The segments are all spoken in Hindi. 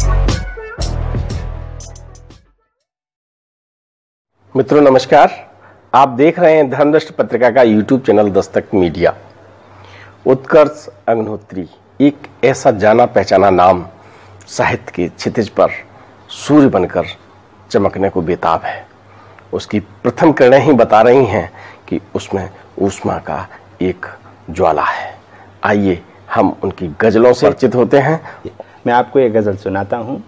मित्रों नमस्कार, आप देख रहे हैं धर्मदृष्टि पत्रिका का YouTube channel Dastak media. Utkarsh Agnihotri एक ऐसा जाना पहचाना नाम साहित्य के क्षितिज पर सूर्य बनकर चमकने को बेताब है। उसकी प्रथम किरणें ही बता रही हैं कि उसमें ऊष्मा का एक ज्वाला है। आइए हम उनकी गजलों से परिचित होते हैं। मैं आपको एक गजल सुनाता हूँ।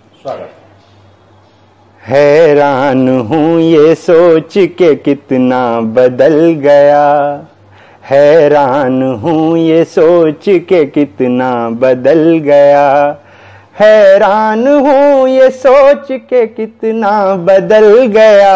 हैरान हूँ ये सोच के कितना बदल गया, हैरान हूँ ये सोच के कितना बदल गया, हैरान हूँ ये सोच के कितना बदल गया।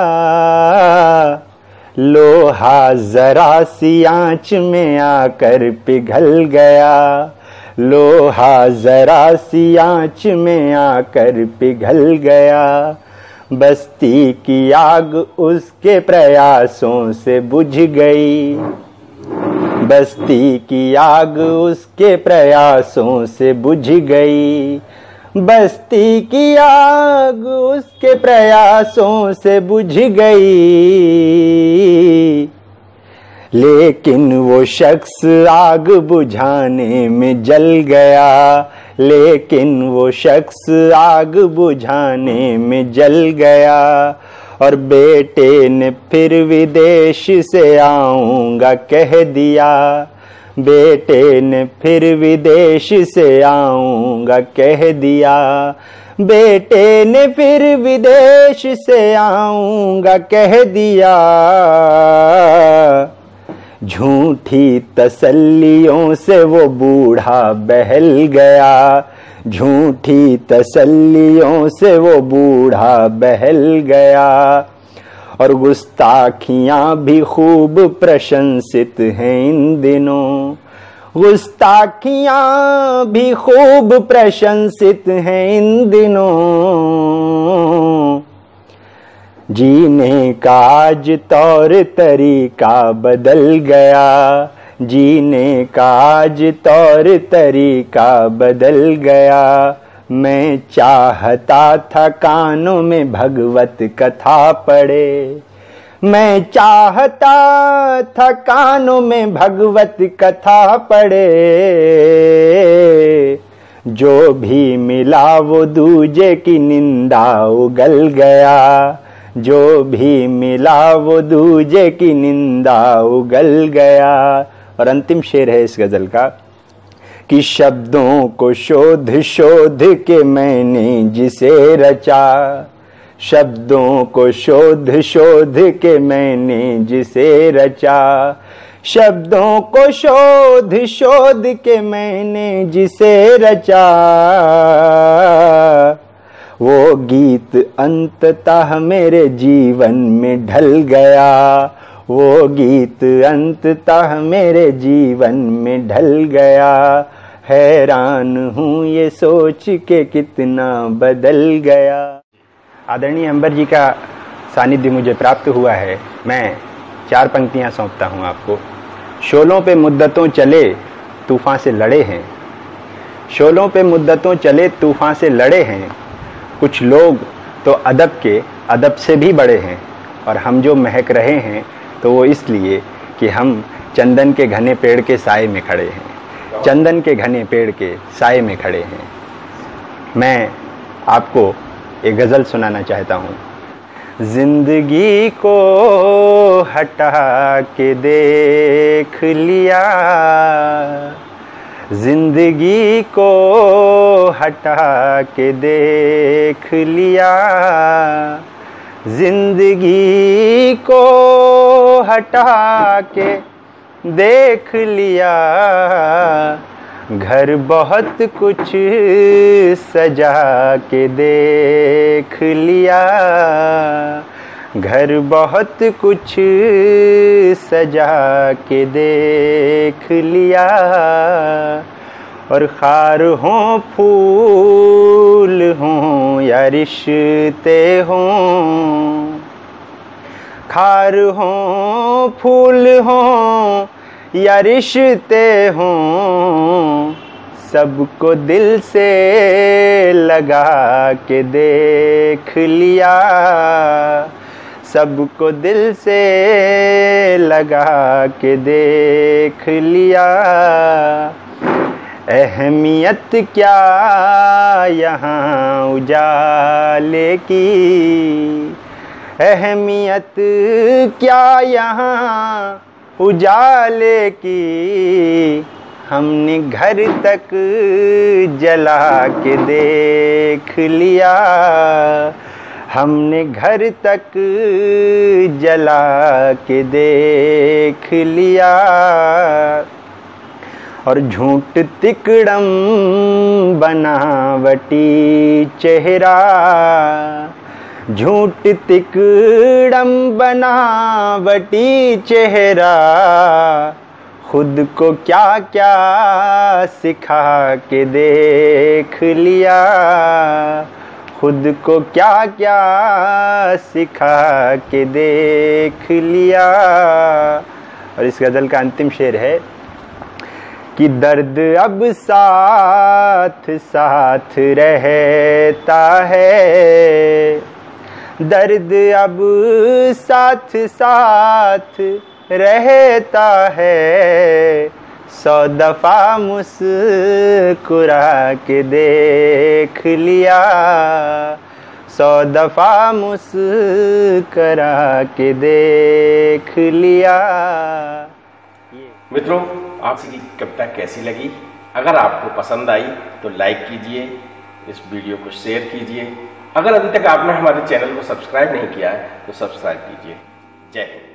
लोहा जरा सी आंच में आकर पिघल गया, लोहा जरा सी आंच में आकर पिघल गया। बस्ती की आग उसके प्रयासों से बुझ गई, बस्ती की आग उसके प्रयासों से बुझ गई, बस्ती की आग उसके प्रयासों से बुझ गई। लेकिन वो शख्स आग बुझाने में जल गया, लेकिन वो शख्स आग बुझाने में जल गया। और बेटे ने फिर विदेश से आऊंगा कह दिया, बेटे ने फिर विदेश से आऊंगा कह दिया, बेटे ने फिर विदेश से आऊंगा कह दिया। झूठी तसल्लियों से वो बूढ़ा बहल गया, झूठी तसल्लियों से वो बूढ़ा बहल गया। और गुस्ताखियां भी खूब प्रशंसित हैं इन दिनों, गुस्ताखियां भी खूब प्रशंसित हैं इन दिनों। जीने का आज तौर तरीका बदल गया, जीने का आज तौर तरीका बदल गया। मैं चाहता था कानों में भगवत कथा पड़े, मैं चाहता था कानों में भगवत कथा पड़े। जो भी मिला वो दूजे की निंदा उगल गया, जो भी मिला वो दूजे की निंदा उगल गया। और अंतिम शेर है इस गजल का कि शब्दों को शोध शोध के मैंने जिसे रचा, शब्दों को शोध शोध के मैंने जिसे रचा, शब्दों को शोध शोध के मैंने जिसे रचा। वो गीत अंततः मेरे जीवन में ढल गया, वो गीत अंततः मेरे जीवन में ढल गया। हैरान हूँ ये सोच के कितना बदल गया। आदरणीय अंबर जी का सानिध्य मुझे प्राप्त हुआ है। मैं 4 पंक्तियाँ सौंपता हूँ आपको। शोलों पे मुद्दतों चले तूफान से लड़े हैं, शोलों पे मुद्दतों चले तूफान से लड़े हैं। कुछ लोग तो अदब से भी बड़े हैं, और हम जो महक रहे हैं तो वो इसलिए कि हम चंदन के घने पेड़ के साए में खड़े हैं, चंदन के घने पेड़ के साए में खड़े हैं। मैं आपको एक गज़ल सुनाना चाहता हूँ। जिंदगी को हटा के देख लिया, जिंदगी को हटा के देख लिया, जिंदगी को हटा के देख लिया। घर बहुत कुछ सजा के देख लिया, घर बहुत कुछ सजा के देख लिया। और खार हों फूल हों या रिश्ते हों, खार हों फूल हों या रिश्ते हों, सबको दिल से लगा के देख लिया, सबको दिल से लगा के देख लिया। अहमियत क्या यहाँ उजाले की, अहमियत क्या यहाँ उजाले की। हमने घर तक जला के देख लिया, हमने घर तक जला के देख लिया। और झूठ तिकड़म बनावटी चेहरा, झूठ तिकड़म बनावटी चेहरा। खुद को क्या क्या सिखा के देख लिया, खुद को क्या क्या सिखा के देख लिया। और इस गज़ल का अंतिम शेर है कि दर्द अब साथ साथ रहता है, दर्द अब साथ साथ रहता है। 100 दफ़ा मुस्कुरा के देख लिया, 100 दफ़ा मुस्कुरा के देख लिया। मित्रों, आपसे की कविता कैसी लगी? अगर आपको पसंद आई तो लाइक कीजिए, इस वीडियो को शेयर कीजिए। अगर अभी तक आपने हमारे चैनल को सब्सक्राइब नहीं किया है तो सब्सक्राइब कीजिए। जय हिंद।